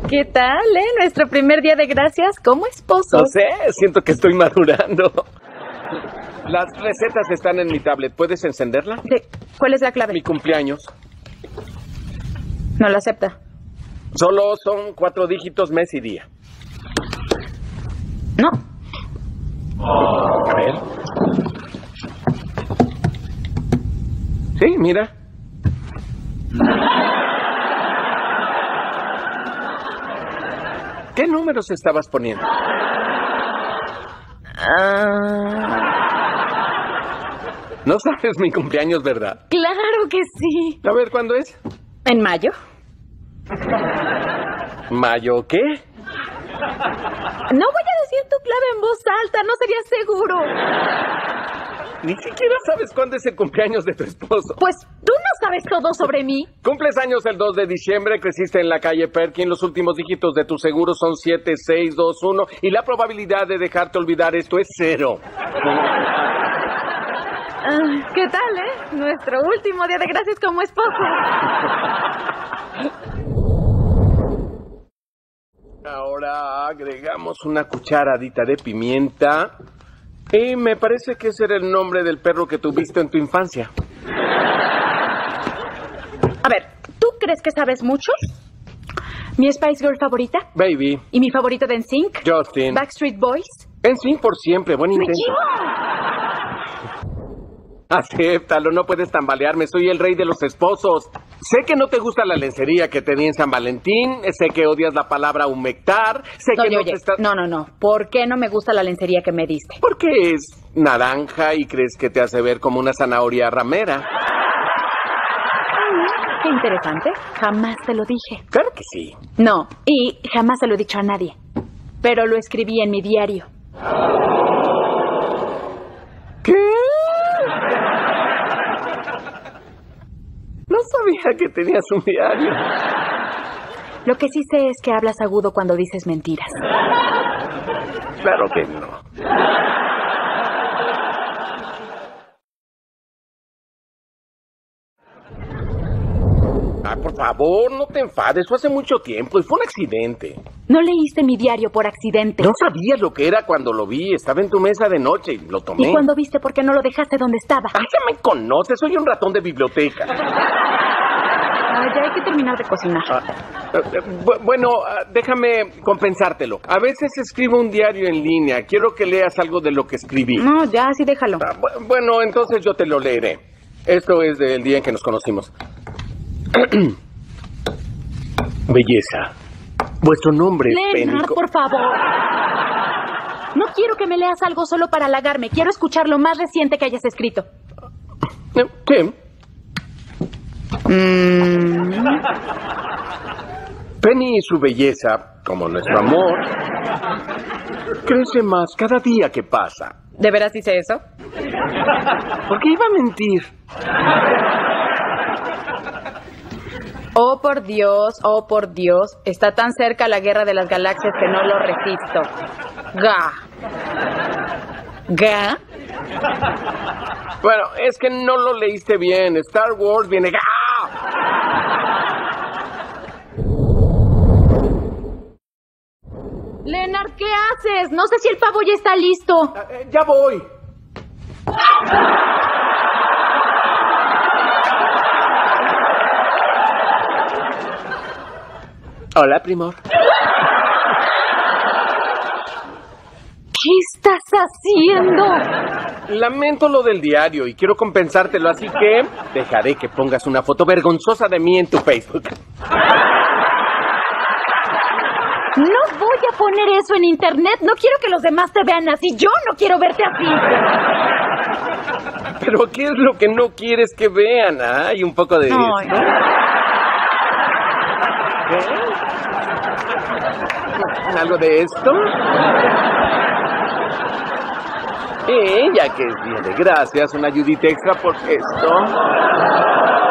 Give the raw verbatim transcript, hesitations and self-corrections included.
¿Qué tal, eh? Nuestro primer día de gracias como esposos. No sé, siento que estoy madurando. Las recetas están en mi tablet. ¿Puedes encenderla? ¿De cuál es la clave? Mi cumpleaños. No la acepta. Solo son cuatro dígitos, mes y día. No. A ver. Sí, mira. ¿Qué números estabas poniendo? Ah... No sabes mi cumpleaños, ¿verdad? Claro que sí. A ver, ¿cuándo es? ¿En mayo? ¿Mayo qué? No voy a decir tu clave en voz alta, no sería seguro. Ni siquiera sabes cuándo es el cumpleaños de tu esposo. Pues tú no sabes todo sobre mí. Cumples años el dos de diciembre, creciste en la calle Perkin, los últimos dígitos de tu seguro son siete seis dos uno y la probabilidad de dejarte olvidar esto es cero. Ah, ¿qué tal, eh? Nuestro último día de gracias como esposo. Ahora agregamos una cucharadita de pimienta. Y me parece que ese era el nombre del perro que tuviste en tu infancia. A ver, ¿tú crees que sabes mucho? ¿Mi Spice Girl favorita? Baby. ¿Y mi favorito de N Sync? Justin. ¿Backstreet Boys? N Sync por siempre, buen intento. ¡Me llevo! Acéptalo, no puedes tambalearme, soy el rey de los esposos. Sé que no te gusta la lencería que te di en San Valentín, sé que odias la palabra humectar, sé Oye, que no oye, te estás... no, no, no. ¿Por qué no me gusta la lencería que me diste? Porque es naranja y crees que te hace ver como una zanahoria ramera. Mm, qué interesante. Jamás te lo dije. Claro que sí. No, y jamás se lo he dicho a nadie. Pero lo escribí en mi diario. ¿Qué? No sabía que tenías un diario. Lo que sí sé es que hablas agudo cuando dices mentiras. Claro que no. Ay, por favor, no te enfades. Fue hace mucho tiempo y fue un accidente. No leíste mi diario por accidente. No sabías lo que era cuando lo vi. Estaba en tu mesa de noche y lo tomé. ¿Y cuando viste por qué no lo dejaste donde estaba? Ah, ya me conoces. Soy un ratón de biblioteca. Ah, ya hay que terminar de cocinar. Ah, eh, bu- bueno, ah, déjame compensártelo. A veces escribo un diario en línea. Quiero que leas algo de lo que escribí. No, ya, sí, déjalo. Ah, bu- bueno, entonces yo te lo leeré. Esto es del día en que nos conocimos. Belleza. Vuestro nombre es Leonard, Pénico. por favor. No quiero que me leas algo solo para halagarme. Quiero escuchar lo más reciente que hayas escrito. ¿Qué? Mm. Penny y su belleza, como nuestro amor, crece más cada día que pasa. ¿De veras hice eso? ¿Por qué iba a mentir? Oh, por Dios, oh, por Dios. Está tan cerca la guerra de las galaxias que no lo resisto. Ga. ¿Ga? Bueno, es que no lo leíste bien. Star Wars viene... ¡Ah! Leonard, ¿qué haces? No sé si el pavo ya está listo. Ah, eh, ya voy. Hola, primor. ¿Qué estás haciendo? Lamento lo del diario y quiero compensártelo, así que dejaré que pongas una foto vergonzosa de mí en tu Facebook. No voy a poner eso en internet. No quiero que los demás te vean así. Yo no quiero verte así. Pero ¿qué es lo que no quieres que vean? Hay un poco de... No, esto. ¿Qué? ¿Algo de esto? Y ya que es día de gracias, una ayudita extra por esto.